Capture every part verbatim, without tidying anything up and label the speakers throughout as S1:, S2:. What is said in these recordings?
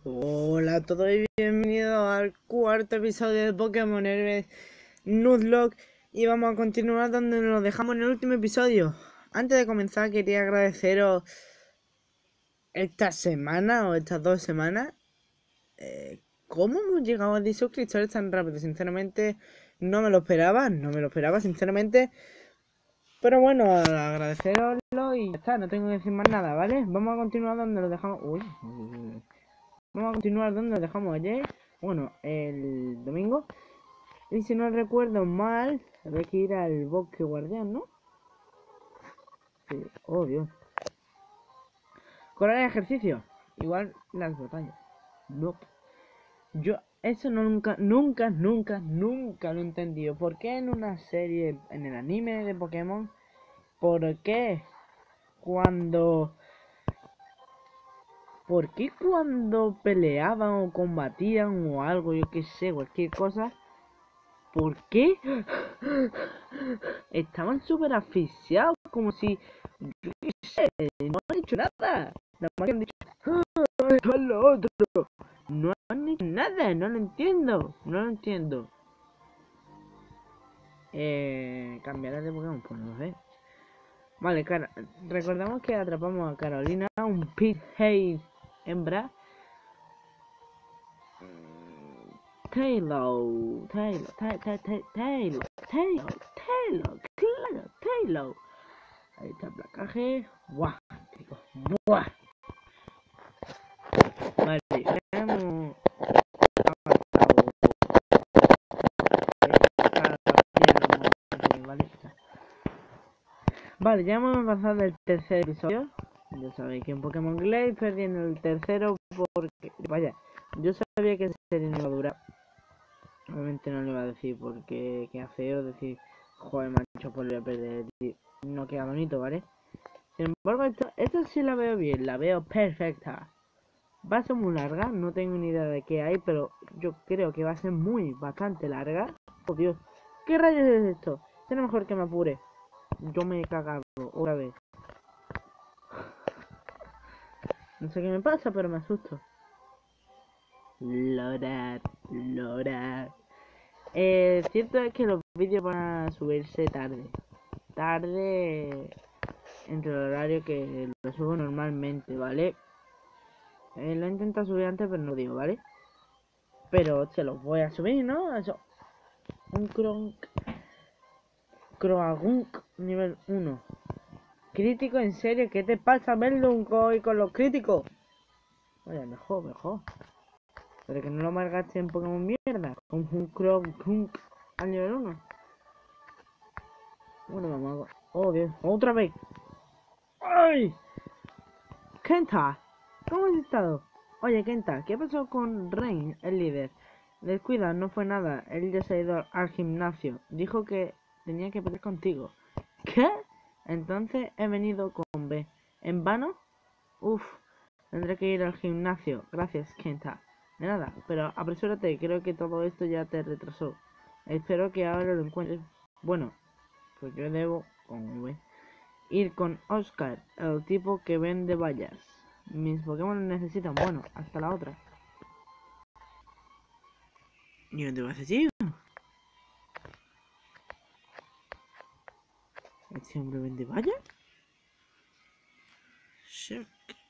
S1: Hola a todos y bienvenidos al cuarto episodio de Pokémon Héroes Nuzlocke. Y vamos a continuar donde nos dejamos en el último episodio. Antes de comenzar quería agradeceros esta semana o estas dos semanas eh, ¿Cómo hemos llegado a diez suscriptores tan rápido? Sinceramente no me lo esperaba, no me lo esperaba sinceramente. Pero bueno, agradeceroslo y ya está, no tengo que decir más nada, ¿vale? Vamos a continuar donde lo dejamos. Uy, uy, uy. Vamos a continuar donde lo dejamos ayer. Bueno, el domingo. Y si no recuerdo mal, había que ir al bosque guardián, ¿no? Sí, oh Dios. Correr ejercicio. Igual las batallas. No. Yo eso no, nunca, nunca, nunca, nunca lo he entendido. ¿Por qué en una serie, en el anime de Pokémon, por qué cuando... ¿Por qué cuando peleaban o combatían o algo, yo qué sé, cualquier cosa? ¿Por qué? Estaban súper asfixiados, como si, yo qué sé, no han hecho nada. Nada más que han dicho, ¡ah, esto es lo otro! No han hecho nada, no lo entiendo, no lo entiendo. Eh, ¿Cambiará de Pokémon? Pues no sé. Vale, cara, recordamos que atrapamos a Carolina, un Pidgey hembra. Taylor, Taylor, Taylor, Taylor, Taylor, Taylor, claro, Taylor. Ahí está el placaje. ¡Buah! Chicos, ¡buah! Vale, hemos Vale, vale, ya hemos avanzado el tercer episodio. Ya sabéis que en Pokémon Glade perdí en el tercero porque... Vaya, yo sabía que ese serie no iba a durar. Obviamente no le iba a decir porque queda feo decir, joder, macho, pues le voy a perder. No queda bonito, ¿vale? Sin embargo, esto, esto sí la veo bien, la veo perfecta. Va a ser muy larga, no tengo ni idea de qué hay, pero yo creo que va a ser muy, bastante larga. Oh Dios, ¿qué rayos es esto? Será mejor que me apure. Yo me he cagado otra vez. No sé qué me pasa, pero me asusto. Lorar, lorar. Eh, cierto es que los vídeos van a subirse tarde. Tarde entre el horario que lo subo normalmente, ¿vale? Eh, lo he intentado subir antes, pero no digo, ¿vale? Pero se los voy a subir, ¿no? Eso. Un Kronk. Croagunk nivel uno. Crítico, en serio, ¿qué te pasa, Merlunk, hoy con los críticos? Oye, mejor, mejor. Pero que no lo margaste en Pokémon mierda. Con un Croagunk al nivel uno. Bueno, vamos a... Oh, Dios, otra vez. ¡Ay! Kenta, ¿cómo has estado? Oye, Kenta, ¿qué pasó con Rain, el líder? Descuida, no fue nada. Él ya se ha ido al gimnasio. Dijo que tenía que pelear contigo. ¿Qué? Entonces he venido con B. ¿En vano? Uf, tendré que ir al gimnasio. Gracias, Kenta. De nada, pero apresúrate, creo que todo esto ya te retrasó. Espero que ahora lo encuentres. Bueno, pues yo debo, con V, ir con Oscar, el tipo que vende vallas. Mis Pokémon necesitan. Bueno, hasta la otra. ¿Y dónde vas a ir? ¿Este hombre vende vallas? Sí.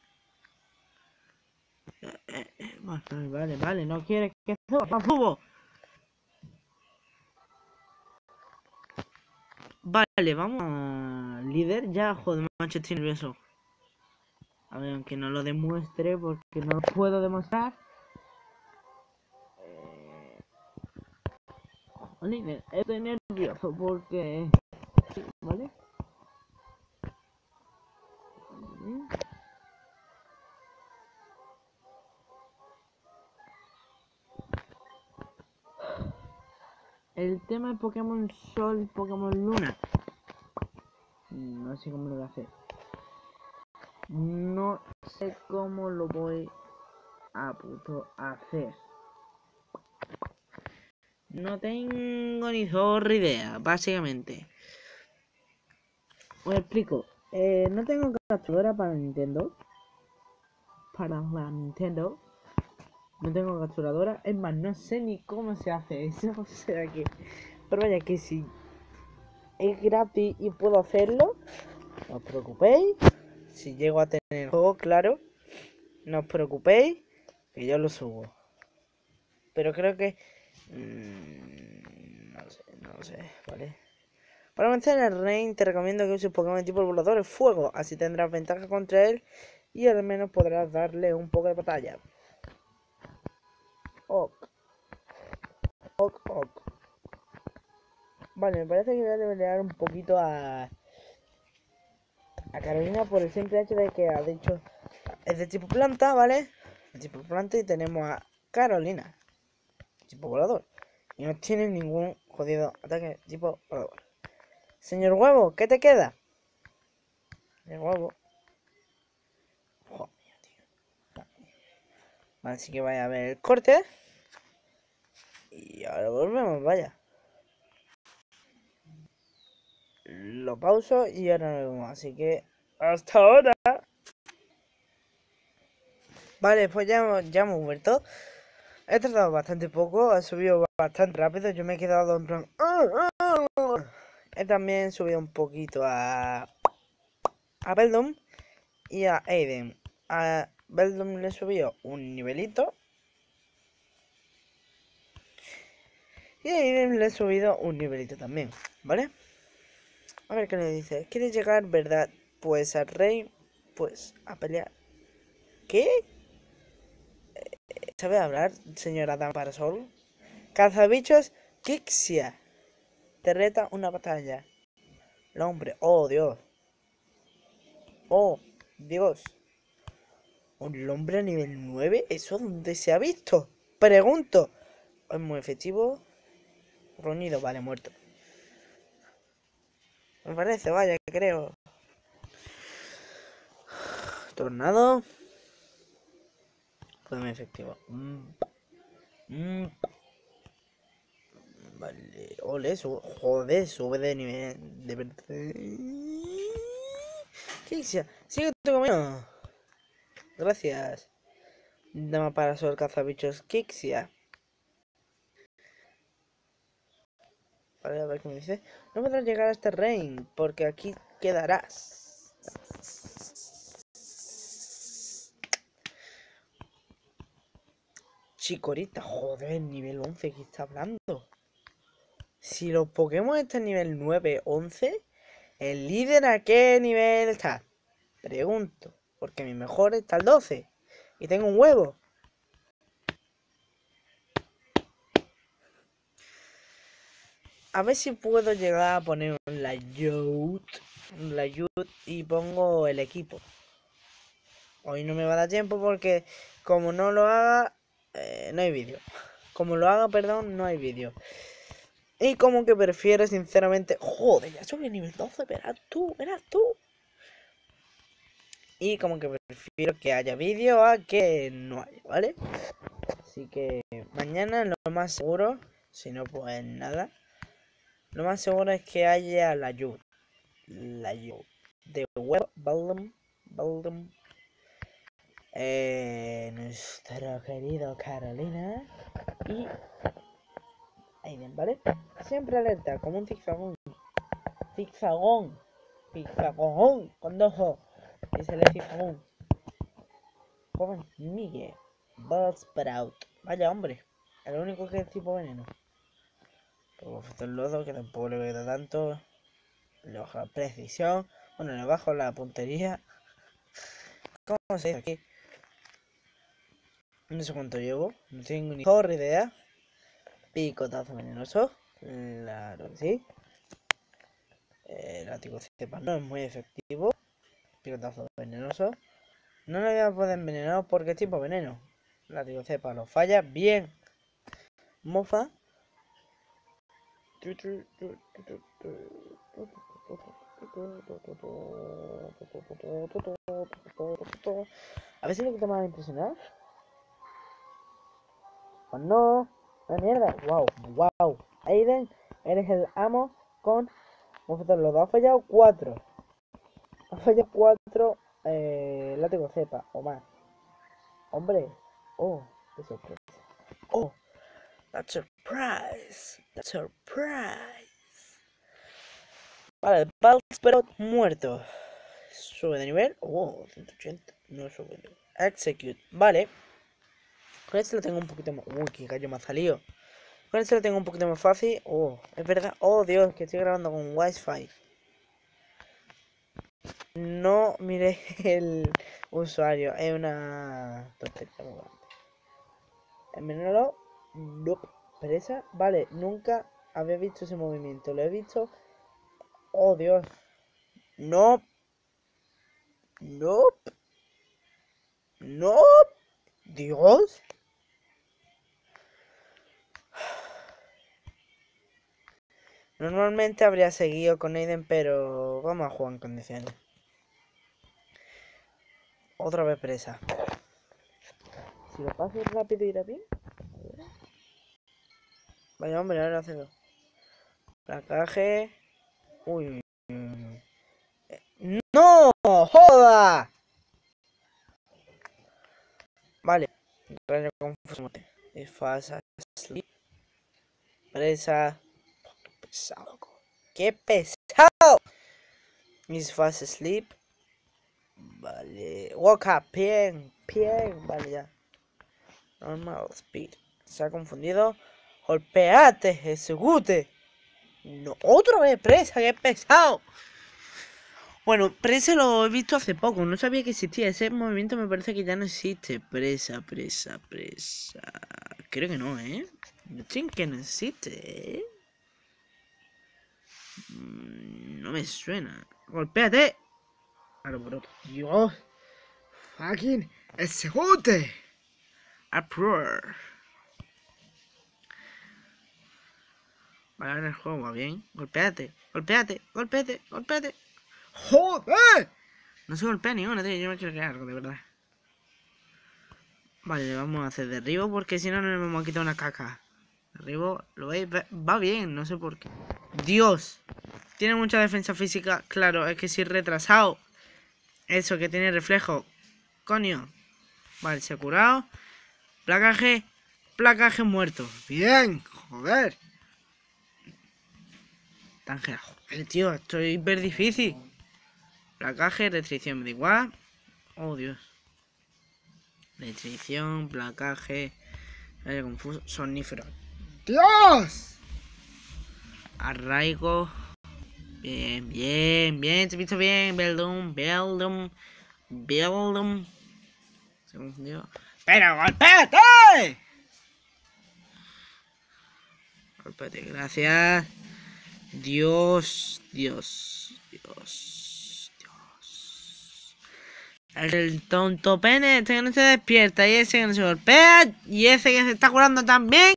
S1: Eh, eh, eh, vale, vale, vale, no quieres que suba, subo. Vale, vamos a... Líder, ya, joder, macho, estoy nervioso. A ver, aunque no lo demuestre, porque no lo puedo demostrar. Eh... Líder, estoy nervioso porque... ¿Vale? El tema de Pokémon Sol, Pokémon Luna. No sé cómo lo voy a hacer. No sé cómo lo voy a puto hacer. No tengo ni zorra idea, básicamente. Os explico. Eh, no tengo capturadora para Nintendo. Para la Nintendo. No tengo capturadora. Es más, no sé ni cómo se hace eso. O sea que... Pero vaya que si es gratis y puedo hacerlo, no os preocupéis. Si llego a tener el juego, claro, no os preocupéis, que yo lo subo. Pero creo que... Mmm, no sé, no sé, ¿vale? Para vencer el Rain te recomiendo que uses Pokémon tipo volador fuego. Así tendrás ventaja contra él y al menos podrás darle un poco de batalla. Ok, ok, ok. Vale, me parece que voy a levelear un poquito a... a Carolina por el simple hecho de que ha dicho... Es de tipo planta, ¿vale? De tipo planta y tenemos a Carolina, tipo volador. Y no tiene ningún jodido ataque tipo volador. Señor Huevo, ¿qué te queda? El huevo. Joder, tío. Vale, así que vaya a ver el corte. Y ahora volvemos, vaya. Lo pauso y ahora nos vemos. Así que hasta ahora. Vale, pues ya, ya hemos vuelto. He tardado bastante poco, he subido bastante rápido. Yo me he quedado en plan... He también subido un poquito a... A Beldum y a Aiden. A Beldum le subió un nivelito. Y a Aiden le he subido un nivelito también, ¿vale? A ver qué le dice. ¿Quieres llegar, verdad? Pues al rey, pues a pelear. ¿Qué? ¿Sabe hablar, señora Dama Parasol? Cazabichos Kixia. Te reta una batalla. El hombre, oh Dios. Oh, Dios. ¿Un hombre a nivel nueve? ¿Eso dónde se ha visto? Pregunto. Es muy efectivo. Ruñido, vale, muerto. Me parece, vaya, creo. Tornado. Pues muy efectivo. Mm. Mm. Vale, ole, sube, joder, sube de nivel. De verdad. Kixia, sigue tu camino. Gracias. Dama para sol cazabichos Kixia. Vale, a ver qué me dice. No podrás llegar a este Rain, porque aquí quedarás. Chikorita, joder, nivel once que está hablando. Si los Pokémon están nivel nueve, once, ¿el líder a qué nivel está? Pregunto, porque mi mejor está al doce. Y tengo un huevo. A ver si puedo llegar a poner la youth. La youth y pongo el equipo. Hoy no me va a dar tiempo porque como no lo haga, eh, no hay vídeo. Como lo haga, perdón, no hay vídeo. Y como que prefiero sinceramente... Joder, ya subí a nivel doce, verás tú, verás tú. Y como que prefiero que haya vídeo a que no haya, ¿vale? Así que mañana lo más seguro, si no pues nada, lo más seguro es que haya la ayuda. La ayuda de web, Baldum, Baldum. Eh, nuestro querido Carolina y Aiden, ¿vale? Siempre alerta, como un zigzagón. Zigzagón. Zigzagón. Con dos ojos. Y se le zigzagón. Joven Miguel. Bullsprout. Vaya hombre. El único que es tipo veneno. Luego el lodo, que tampoco le queda tanto. Le bajo la precisión. Bueno, le bajo la puntería. ¿Cómo se dice aquí? No sé cuánto llevo. No tengo ni mejor idea. Picotazo venenoso. Claro que sí. El látigo cepa no es muy efectivo. Picotazo venenoso. No lo voy a poder envenenar porque es tipo veneno. Látigo cepa lo falla. Bien. Mofa. A ver si lo que te va a impresionar. Pues no. La mierda. Wow. Wow. Aiden, eres el amo con... Los dos ha fallado cuatro. Ha fallado cuatro eh, látigo cepa o más. Hombre. Oh. Qué sorpresa. Oh, that's surprise. That's surprise. Vale, Ballsprout muerto. Sube de nivel. Oh, ciento ochenta. No sube de nivel. Execute. Vale. Con este lo tengo un poquito más. Uy, qué gallo me ha salido. Con este lo tengo un poquito más fácil. Oh, es verdad. Oh, Dios, que estoy grabando con Wi-Fi. No mire el usuario. Es una tontería muy grande. Envenenalo. Nope. Pereza. Vale, nunca había visto ese movimiento. Lo he visto. Oh, Dios. No. Nope. Nope. Dios. Normalmente habría seguido con Aiden, pero vamos a jugar en condiciones. Otra vez presa. Si lo paso rápido irá bien. A ver. Vaya hombre, ahora hace dos. Placaje. Uy, uy, uy. ¡No! ¡Joda! Vale. Rayo confuso. Es fast sleep. Presa. Qué pesado. ¡Qué pesado! Is fast sleep. Vale. Walk up. Bien. Bien. Vale, ya. Normal speed. Se ha confundido. Golpeate, ejecute. No, otra vez presa, que pesado. Bueno, presa lo he visto hace poco. No sabía que existía. Ese movimiento me parece que ya no existe. Presa, presa, presa. Creo que no, ¿eh? No sé que no existe, ¿eh? No me suena. Golpéate. Claro, por otro. Dios. Fucking ejecute. Approve. Vale, ahora el juego va bien. Golpéate, golpéate, golpéate, golpéate. ¡Joder! No se golpea ni una, tío. Yo me quiero quedar algo, de verdad. Vale, le vamos a hacer derribo porque si no, no le vamos a quitar una caca. Derribo, lo veis, va bien, no sé por qué. Dios. Tiene mucha defensa física. Claro, es que si retrasado. Eso, que tiene reflejo. Coño. Vale, se ha curado. Placaje. Placaje muerto. Bien, joder. Tangera, joder, tío, esto es hiper difícil. Placaje, restricción, me da igual. Oh, Dios. Restricción, placaje. Rayo confuso, sonífero. ¡Dios! Arraigo. Bien, bien, bien, te he visto bien. Beldum, Beldum, Beldum. Se confundió. ¡Pero golpéate! Golpéate, gracias. Dios, Dios, Dios, Dios. El tonto pene, este que no se despierta, y ese que no se golpea, y ese que se está curando también.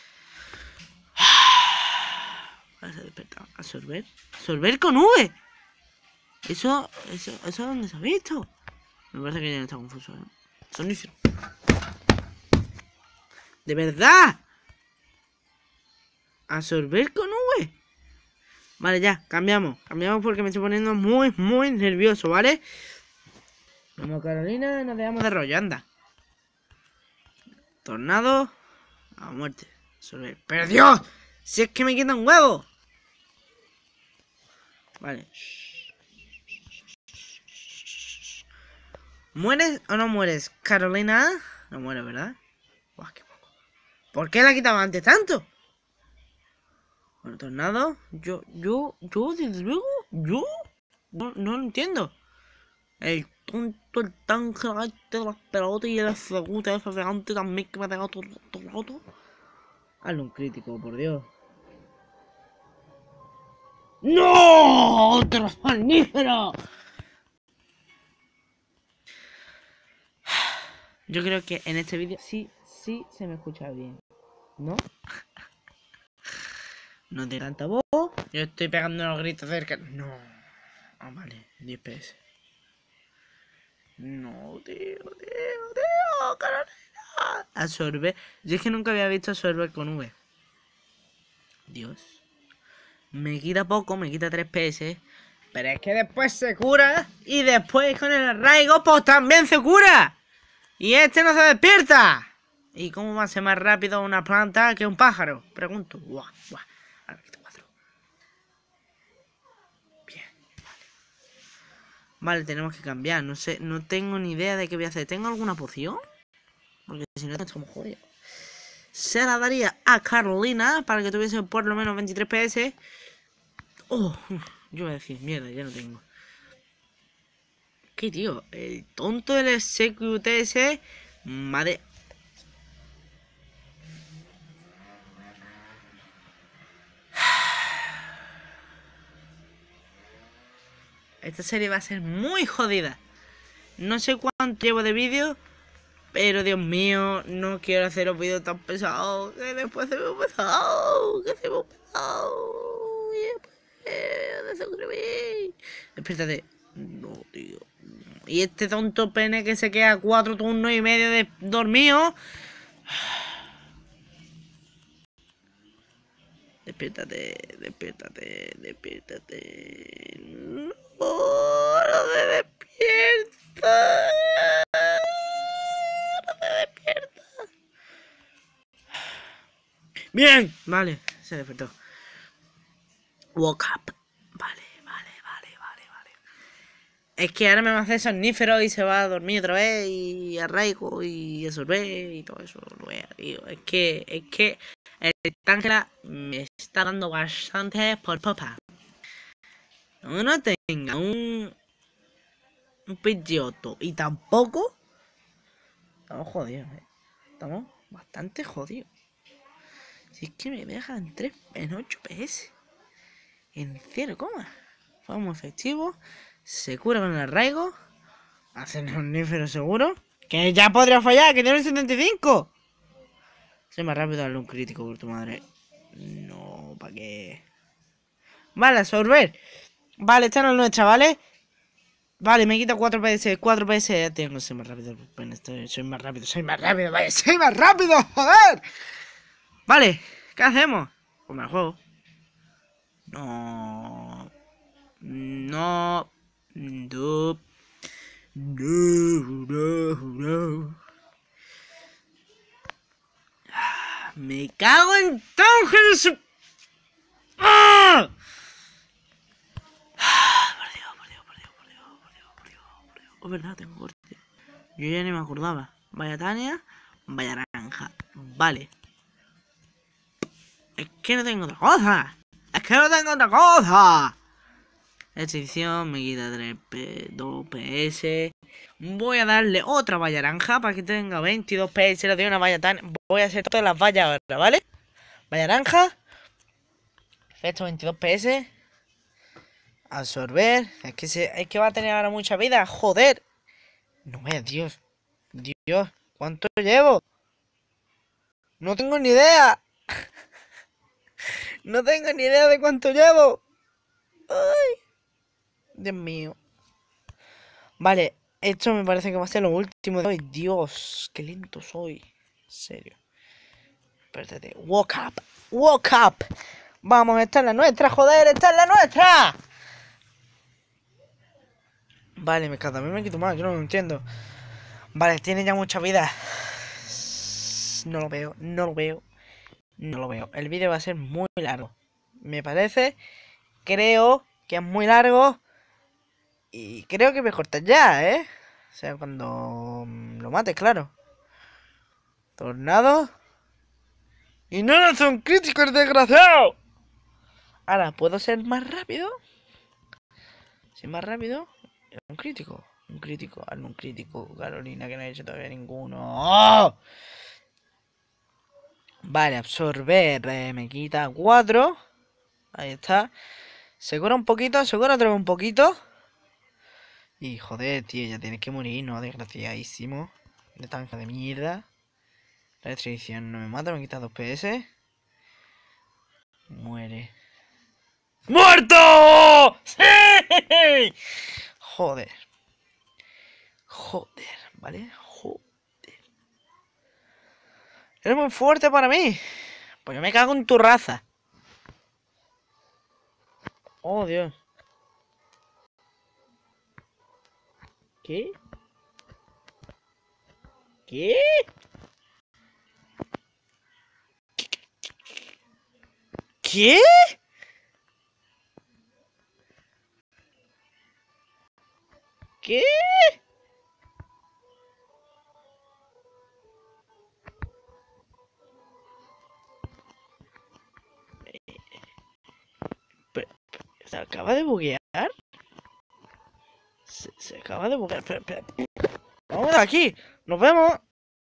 S1: Se desperta. Absorber. Absorber con V. Eso, eso, eso dónde se ha visto. Me parece que ya no está confuso, ¿eh? Sonífero. De verdad. Absorber con V. Vale, ya, cambiamos. Cambiamos porque me estoy poniendo muy, muy nervioso, ¿vale? Vamos, Carolina, nos dejamos de rollo, anda. Tornado. A muerte. Absorber. ¡Pero Dios! ¡Si es que me quita un huevo! Vale. ¿Mueres o no mueres, Carolina? No muere, ¿verdad? Buah, qué poco. ¿Por qué la quitaba antes tanto? Bueno, tornado. Yo, yo, yo, desde luego, yo. No, no lo entiendo. El tonto, el Tángera, este de las pelotas y el seguro ese delante también que me ha dejado todo, todo roto. Hazle un crítico, por Dios. ¡No! ¡Otro sonífero! Yo creo que en este vídeo sí, sí se me escucha bien. ¿No? No te tanta voz. Yo estoy pegando los gritos cerca. No. Ah, vale. diez P S. No, tío, tío, tío. Carolina. Absorber. Yo es que nunca había visto absorber con V. Dios. Me quita poco, me quita tres P S. Pero es que después se cura. Y después con el arraigo, pues también se cura. Y este no se despierta. ¿Y cómo va a ser más rápido una planta que un pájaro? Pregunto. Buah, buah. Ahora quito cuatro. Bien. Vale, tenemos que cambiar. No sé, no tengo ni idea de qué voy a hacer. ¿Tengo alguna poción? Porque si no, estamos jodidos. Se la daría a Carolina para que tuviese por lo menos veintitrés P S. Oh, yo voy a decir, mierda, ya no tengo. ¿Qué, tío? El tonto del S Q T S. Madre. Esta serie va a ser muy jodida. No sé cuánto llevo de vídeo, pero Dios mío, no quiero hacer los vídeos tan pesados. Que después se me ha pesado. Que se me ha pesado. Y después de suscribir. Espérate. No, tío. Y este tonto pene que se queda cuatro turnos y medio de dormido. Despiértate, despiértate, despiértate. No, no se despierta. No se despierta. Bien, vale, se despertó. Woke up. Vale, vale, vale, vale, vale. Es que ahora me va a hacer somnífero y se va a dormir otra vez y arraigo y a sorber y todo eso. No vea, tío. Es que, es que el Tángela me está dando bastante por popa. No, no tenga un un pidgeotto y tampoco estamos jodidos, eh. Estamos bastante jodidos. Si es que me dejan tres en ocho P S en cero coma. Vamos efectivo. Se cura con el arraigo. Hacen un nífero seguro. Que ya podría fallar, que tiene un setenta y cinco. Soy más rápido darle un crítico por tu madre. No, ¿para qué? Vale, absorber. Vale, esta no es nuestra, ¿vale? Vale, me quita cuatro P S. cuatro P S. Ya tengo, soy más rápido. Bueno, estoy, soy más rápido, soy más rápido. Vale, soy más rápido, joder. Vale, ¿qué hacemos? Pues me la juego. No. No. No. No, no, no. Me cago en Tángel. ¡Ah! Por Dios, por Dios, por Dios, por Dios, por Dios, por Dios, por Dios. Oh, verdad, tengo corte. Yo ya ni me acordaba. Vaya Tania, vaya naranja. Vale. Es que no tengo otra cosa. Es que no tengo otra cosa. Extinción, me quita tres P, dos P S. Voy a darle otra valla naranja para que tenga veintidós P S. Le doy una valla tan. Voy a hacer todas las vallas ahora, ¿vale? Valla naranja. Efecto veintidós P S. Absorber. Es que, se, es que va a tener ahora mucha vida. Joder. No me Dios. Dios. ¿Cuánto llevo? No tengo ni idea. No tengo ni idea de cuánto llevo. Ay. Dios mío. Vale, esto me parece que va a ser lo último de hoy. Dios, qué lento soy. En serio. Espérate. Woke up. Woke up. Vamos, esta es la nuestra, joder, esta es la nuestra. Vale, me cada vez me quito más, yo no lo entiendo. Vale, tiene ya mucha vida. No lo veo, no lo veo. No lo veo. El vídeo va a ser muy largo. Me parece. Creo que es muy largo. Y creo que me cortas ya, ¿eh? O sea, cuando lo mates, claro. Tornado. Y no no son críticos, desgraciado. Ahora, ¿puedo ser más rápido? ¿Ser más rápido? Un crítico. Un crítico. Hazme un crítico, Carolina, que no he hecho todavía ninguno. ¡Oh! Vale, absorber. Eh, me quita cuatro. Ahí está. Se cura un poquito, se cura otra vez un poquito. Y joder, tío, ya tienes que morir, ¿no? Desgraciadísimo. De tanja de mierda. La restricción no me mata, me quita dos P S. Muere. ¡Muerto! ¡Sí! Joder. Joder, ¿vale? Joder. Eres muy fuerte para mí. Pues yo me cago en tu raza. Oh, Dios. ¿Qué? ¿Qué? ¿Qué? ¿Qué? Pero, ¿se acaba de buguear? Se, se acaba de buguear. Espera, espera. Vamos de aquí. Nos vemos.